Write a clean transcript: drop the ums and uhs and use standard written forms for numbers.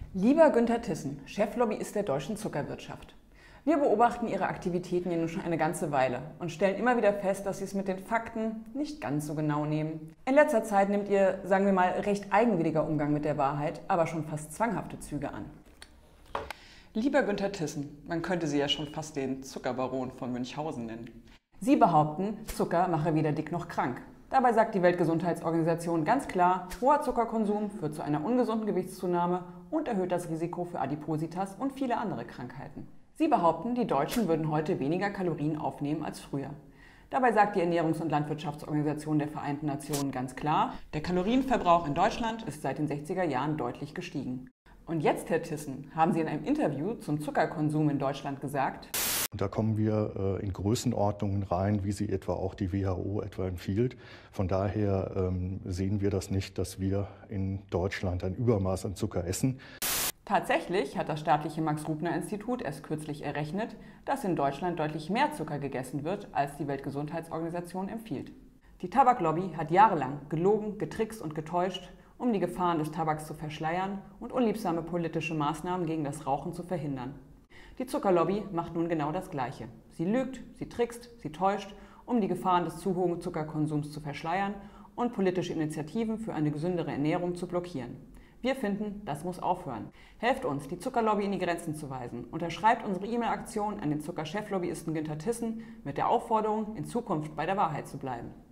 Lieber Günther Thyssen, Cheflobbyist der deutschen Zuckerwirtschaft. Wir beobachten Ihre Aktivitäten ja nun schon eine ganze Weile und stellen immer wieder fest, dass Sie es mit den Fakten nicht ganz so genau nehmen. In letzter Zeit nimmt Ihr, sagen wir mal, recht eigenwilliger Umgang mit der Wahrheit aber schon fast zwanghafte Züge an. Lieber Günther Thyssen, man könnte Sie ja schon fast den Zuckerbaron von Münchhausen nennen. Sie behaupten, Zucker mache weder dick noch krank. Dabei sagt die Weltgesundheitsorganisation ganz klar, hoher Zuckerkonsum führt zu einer ungesunden Gewichtszunahme und erhöht das Risiko für Adipositas und viele andere Krankheiten. Sie behaupten, die Deutschen würden heute weniger Kalorien aufnehmen als früher. Dabei sagt die Ernährungs- und Landwirtschaftsorganisation der Vereinten Nationen ganz klar, der Kalorienverbrauch in Deutschland ist seit den 60er Jahren deutlich gestiegen. Und jetzt, Herr Thyssen, haben Sie in einem Interview zum Zuckerkonsum in Deutschland gesagt: Und da kommen wir in Größenordnungen rein, wie sie etwa auch die WHO etwa empfiehlt. Von daher sehen wir das nicht, dass wir in Deutschland ein Übermaß an Zucker essen. Tatsächlich hat das staatliche Max-Rubner-Institut erst kürzlich errechnet, dass in Deutschland deutlich mehr Zucker gegessen wird, als die Weltgesundheitsorganisation empfiehlt. Die Tabaklobby hat jahrelang gelogen, getrickst und getäuscht, um die Gefahren des Tabaks zu verschleiern und unliebsame politische Maßnahmen gegen das Rauchen zu verhindern. Die Zuckerlobby macht nun genau das Gleiche. Sie lügt, sie trickst, sie täuscht, um die Gefahren des zu hohen Zuckerkonsums zu verschleiern und politische Initiativen für eine gesündere Ernährung zu blockieren. Wir finden, das muss aufhören. Helft uns, die Zuckerlobby in die Grenzen zu weisen. Unterschreibt unsere E-Mail-Aktion an den Zuckercheflobbyisten Günther Thyssen mit der Aufforderung, in Zukunft bei der Wahrheit zu bleiben.